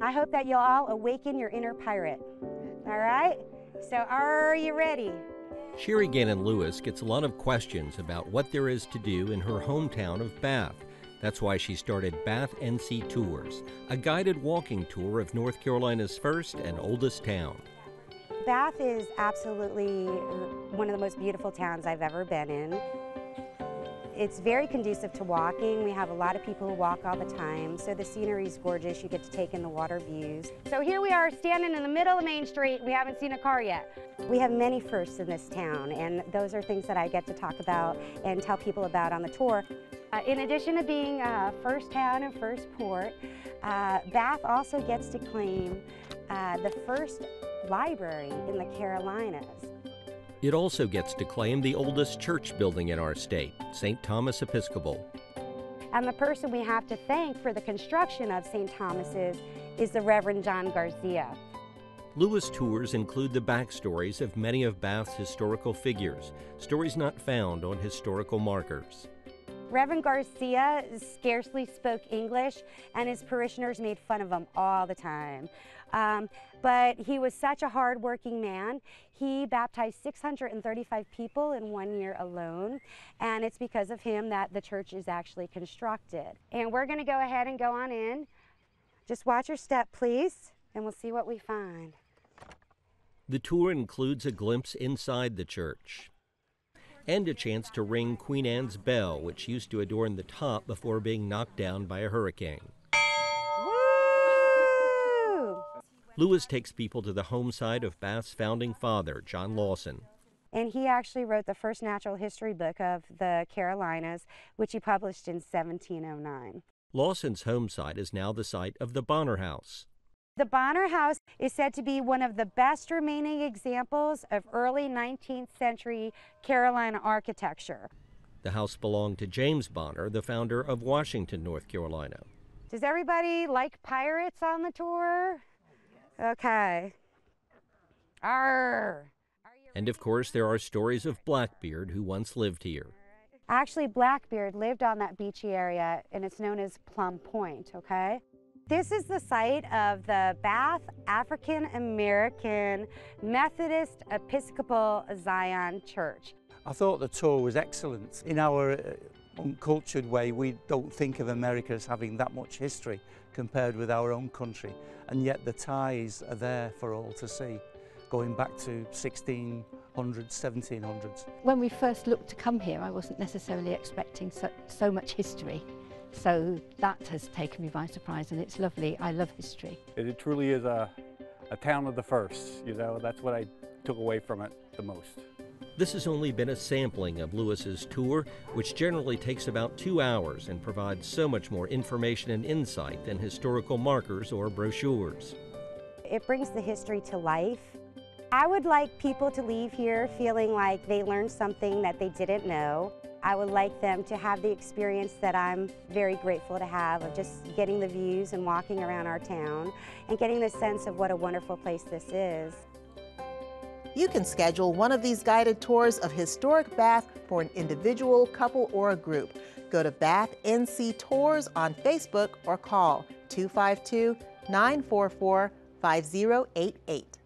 I hope that you'll all awaken your inner pirate. All right? So are you ready? Sherry Gannon-Lewis gets a lot of questions about what there is to do in her hometown of Bath. That's why she started Bath NC Tours, a guided walking tour of North Carolina's first and oldest town. Bath is absolutely one of the most beautiful towns I've ever been in. It's very conducive to walking. We have a lot of people who walk all the time, so the scenery is gorgeous. You get to take in the water views. So here we are standing in the middle of Main Street. We haven't seen a car yet. We have many firsts in this town, and those are things that I get to talk about and tell people about on the tour. In addition to being first town and first port, Bath also gets to claim the first library in the Carolinas. It also gets to claim the oldest church building in our state, St. Thomas Episcopal. And the person we have to thank for the construction of St. Thomas's is the Reverend John Garcia. Lewis tours include the backstories of many of Bath's historical figures, stories not found on historical markers. Reverend Garcia scarcely spoke English, and his parishioners made fun of him all the time. But he was such a hard-working man. He baptized 635 people in 1 year alone, and it's because of him that the church is actually constructed. And we're going to go ahead and go on in. Just watch your step, please, and we'll see what we find. The tour includes a glimpse inside the church and a chance to ring Queen Anne's bell, which used to adorn the top before being knocked down by a hurricane. Woo! Lewis takes people to the home site of Bath's founding father, John Lawson. And he actually wrote the first natural history book of the Carolinas, which he published in 1709. Lawson's home site is now the site of the Bonner House. The Bonner House is said to be one of the best remaining examples of early 19th century Carolina architecture. The house belonged to James Bonner, the founder of Washington, North Carolina. Does everybody like pirates on the tour? Okay. Arr. And of course, there are stories of Blackbeard, who once lived here. Actually, Blackbeard lived on that beachy area, and it's known as Plum Point, okay? This is the site of the Bath African American Methodist Episcopal Zion Church. I thought the tour was excellent. In our uncultured way, we don't think of America as having that much history compared with our own country, and yet the ties are there for all to see, going back to 1600s, 1700s. When we first looked to come here, I wasn't necessarily expecting so much history. So that has taken me by surprise, and it's lovely. I love history. It truly is a town of the first, you know, that's what I took away from it the most. This has only been a sampling of Lewis's tour, which generally takes about 2 hours and provides so much more information and insight than historical markers or brochures. It brings the history to life. I would like people to leave here feeling like they learned something that they didn't know. I would like them to have the experience that I'm very grateful to have of just getting the views and walking around our town and getting the sense of what a wonderful place this is. You can schedule one of these guided tours of historic Bath for an individual, couple, or a group. Go to Bath NC Tours on Facebook or call 252-944-5088.